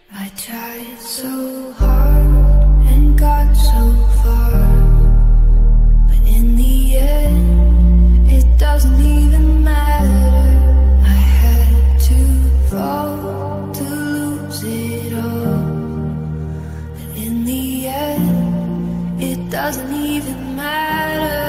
I tried so hard and got so far, but in the end, it doesn't even matter. I had to fall to lose it all, but in the end, it doesn't even matter.